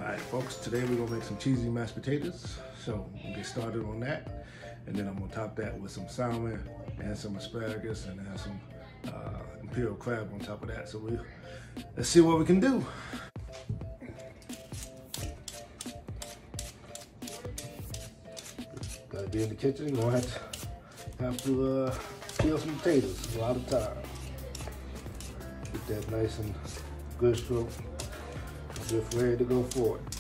Alright folks, today we're gonna make some cheesy mashed potatoes. So we'll get started on that. And then I'm gonna top that with some salmon and some asparagus and add some imperial crab on top of that. So let's see what we can do. Gotta be in the kitchen, you're gonna have to peel some potatoes a lot of time. Get that nice and good stroke. Just ready to go for it.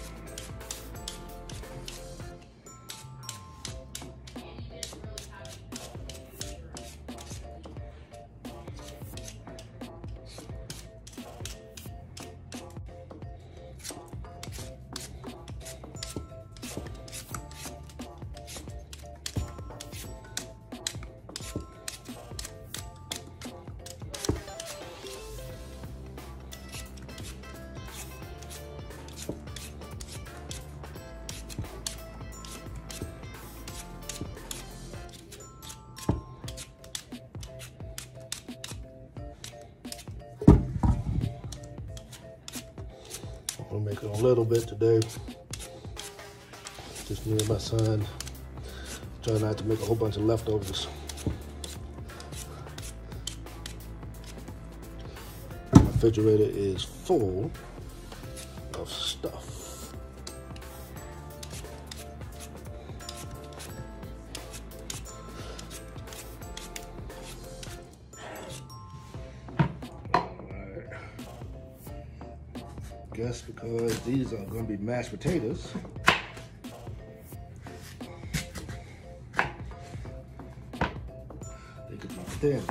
We'll make it a little bit today. Just me and my son. Try not to make a whole bunch of leftovers. My refrigerator is full of stuff. Guess because these are going to be mashed potatoes, they could be thin.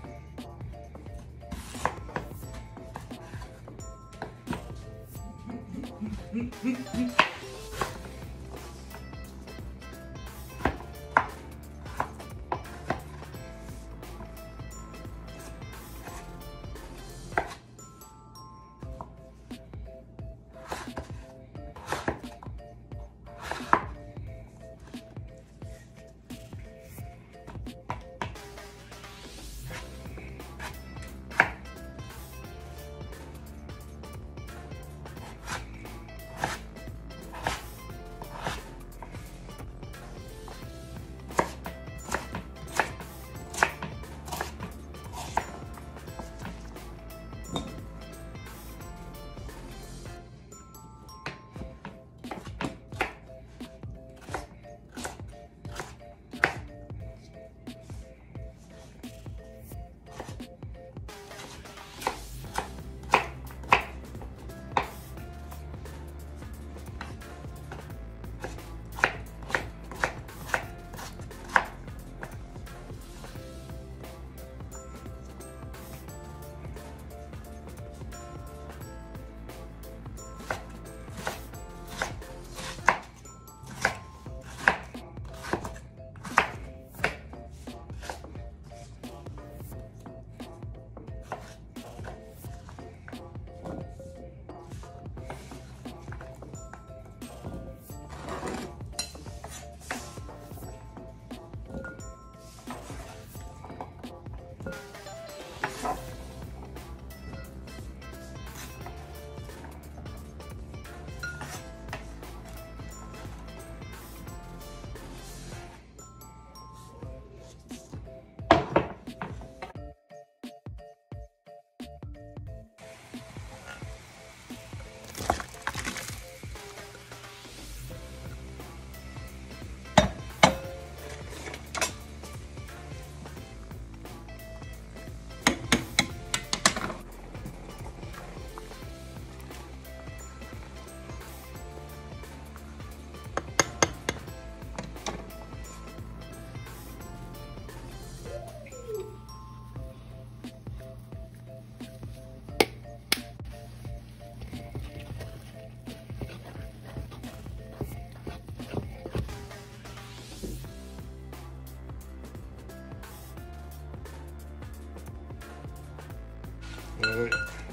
Alright,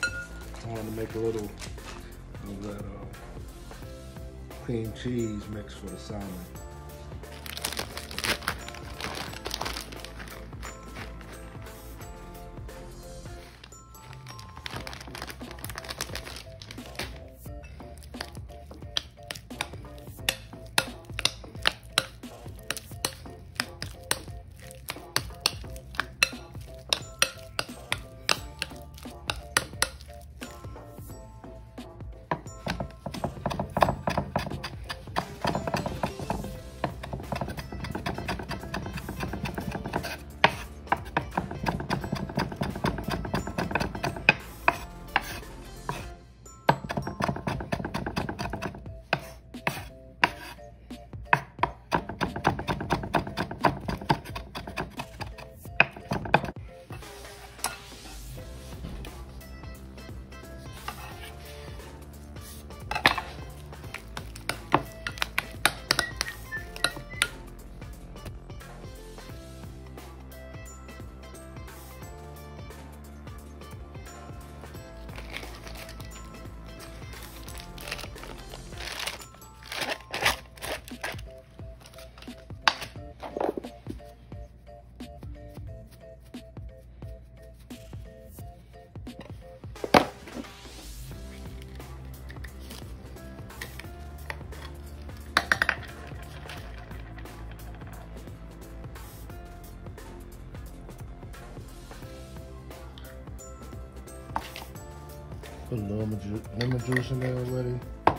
I want to make a little of that cream cheese mix for the salmon. Put a little lemon juice in there already.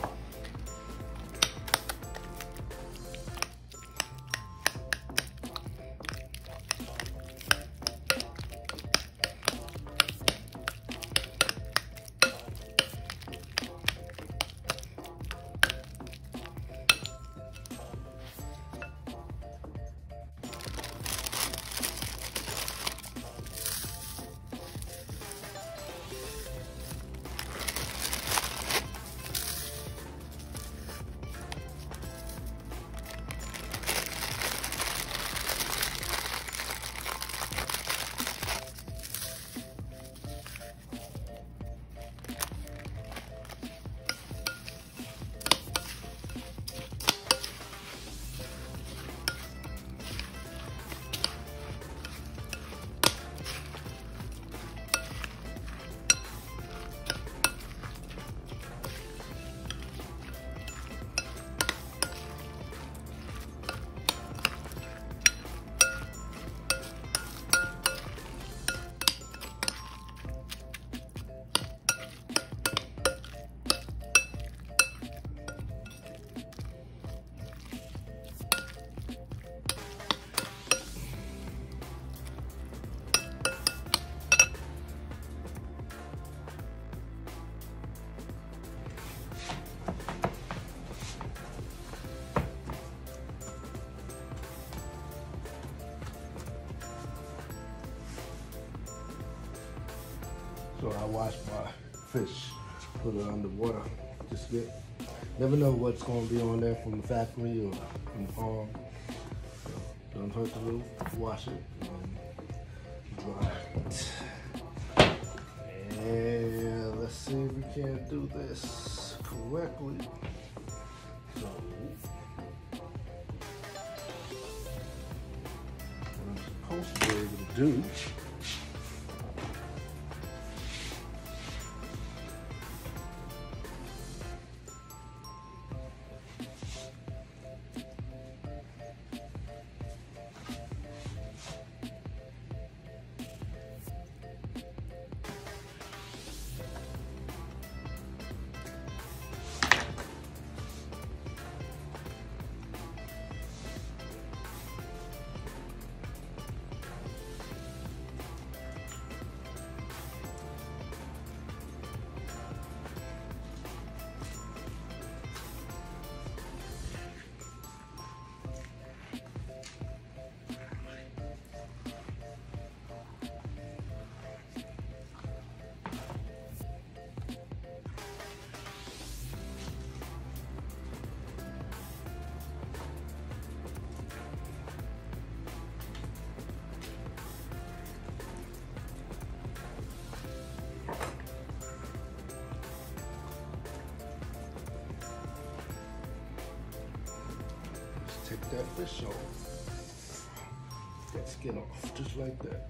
So I wash my fish, put it under water. Just never know what's going to be on there from the factory or from the farm. So don't hurt the roof. Wash it and dry it. And let's see if we can do this correctly. So what I'm supposed to be able to do . Take that fish off, that skin off, just like that.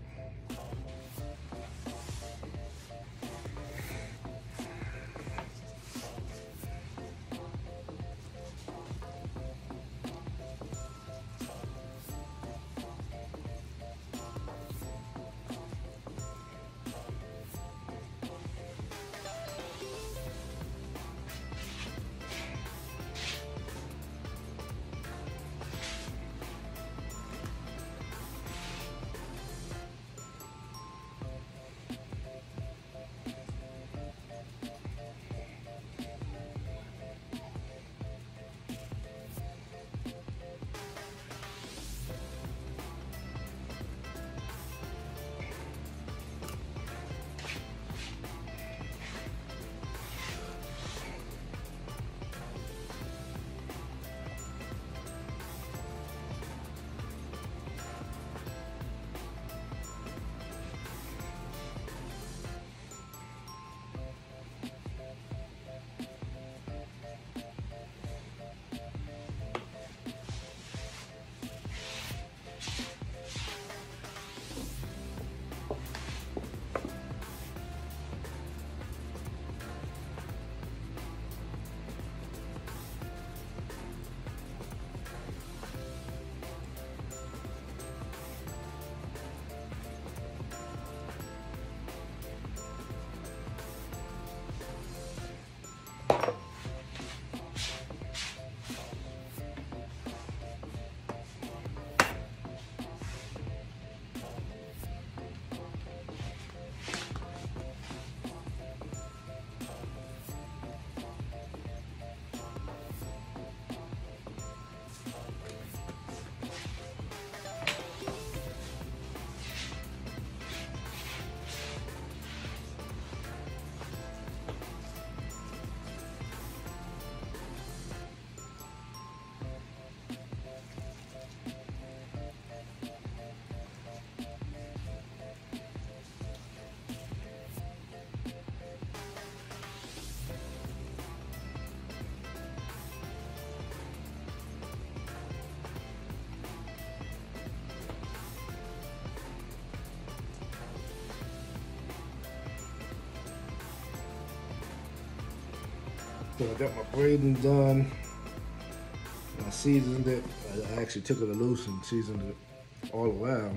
So I got my braiding done. I seasoned it. I actually took it loose and seasoned it all around.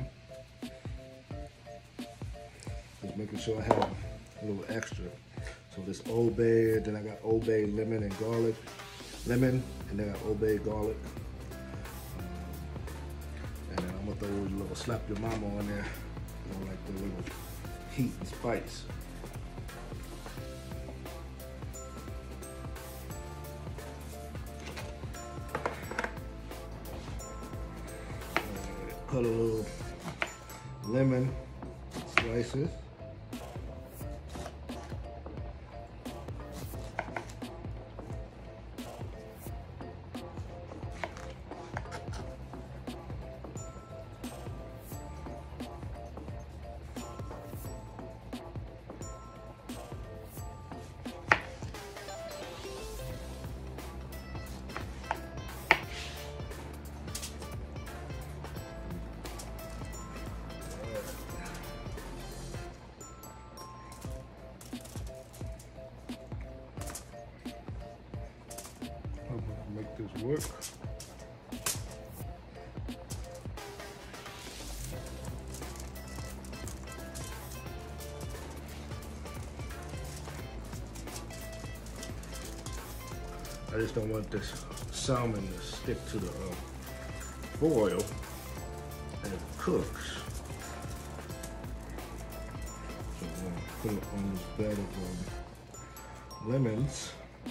Just making sure I have a little extra. So this Old Bay, then I got Old Bay lemon and garlic. Lemon, and then I got Old Bay garlic. And then I'm gonna throw a little slap your mama on there. You know, like the little heat and spice. Cut a little lemon slices. I'm gonna make this work. I just don't want this salmon to stick to the foil and it cooks. So I'm gonna put it on this bed of lemons.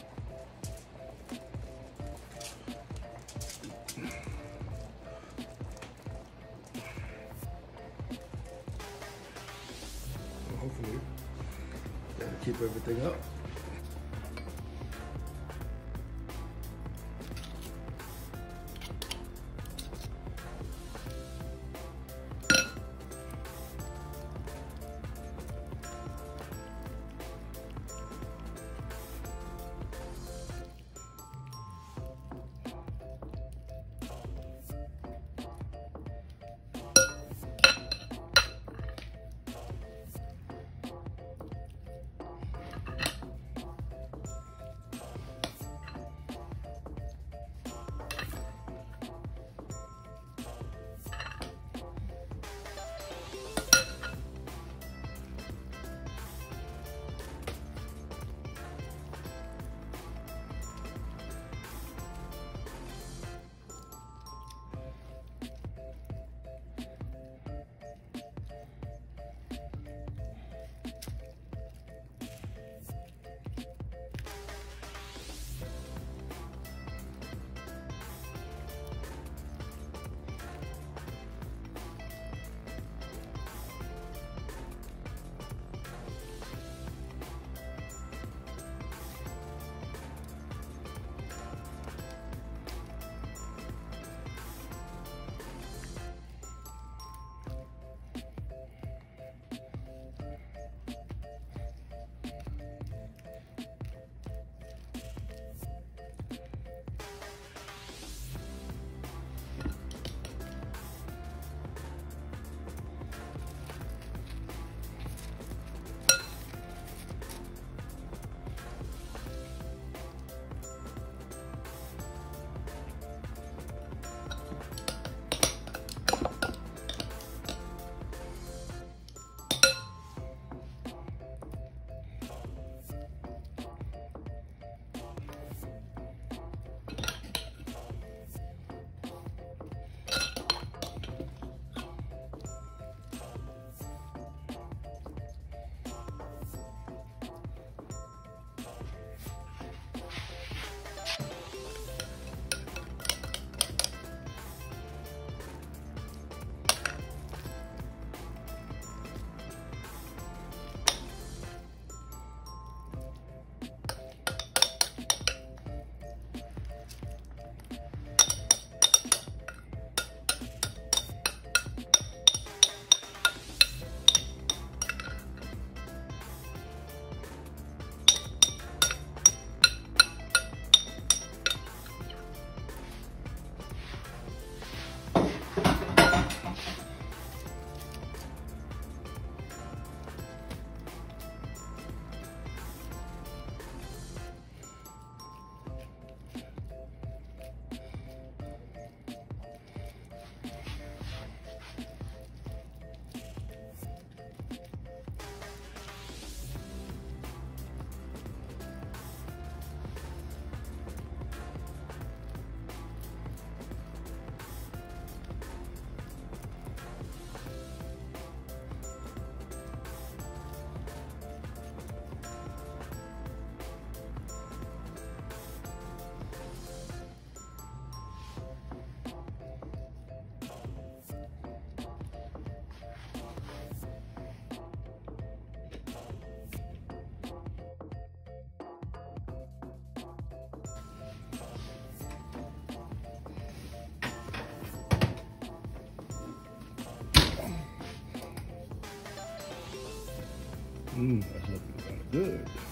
Hopefully that'll keep everything up. That's looking kind of good.